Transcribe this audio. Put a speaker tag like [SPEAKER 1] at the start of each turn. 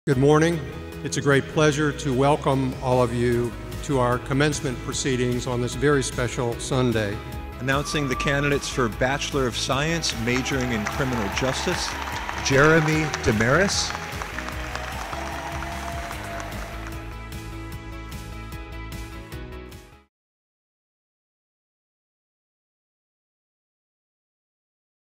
[SPEAKER 1] Good morning. It's a great pleasure to welcome all of you to our commencement proceedings on this very special Sunday.
[SPEAKER 2] Announcing the candidates for Bachelor of Science, majoring in Criminal Justice, Jeremy Damaris.